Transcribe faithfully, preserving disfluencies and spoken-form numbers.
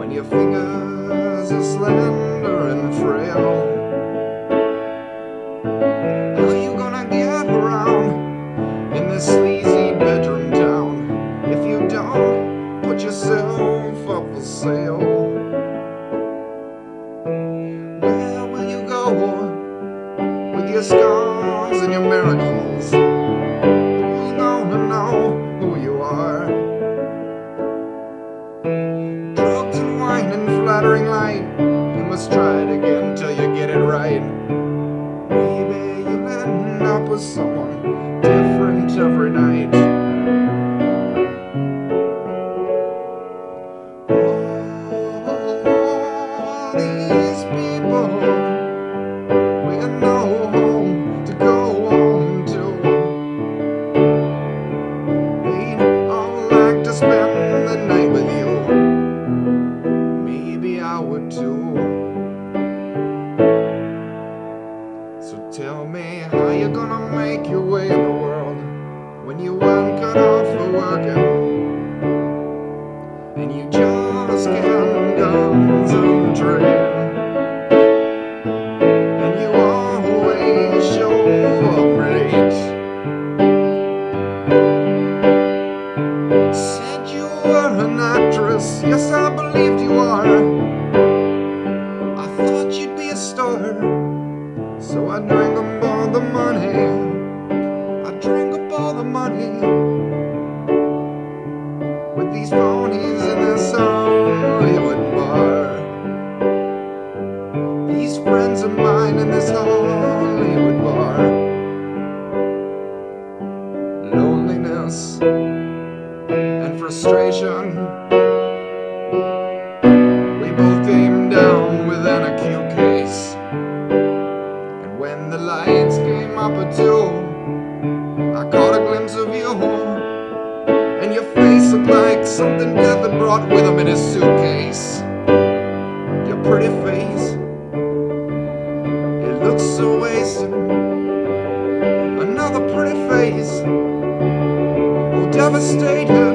when your fingers are slender and frail. How are you gonna get around in this sleazy bedroom town if you don't put yourself up for sale? Where will you go with your scars and your miracles? Who's gonna know who you are? Drugs and wine and flattering light, you must try it again till you get it right. Maybe you'll end up with someone different every night. All these people with no home to go home to, they'd all like to spend the night with you. Maybe I would too. So tell me, how you gonna make your way in the world when you weren't cut off for working, and you just can't concentrate, and you always show up late? Said you were an actress, yes I believed you are. I thought you'd be a star, so I drank up all the money. I drank up all the money with these phonies in this Hollywood bar. These friends of mine in this Hollywood bar. Loneliness and frustration, we both came down with an acute case. When the lights came up at two, I caught a glimpse of you, and your face looked like something death had brought with him in his suitcase. Your pretty face, it looks so wasted. Another pretty face will devastate her.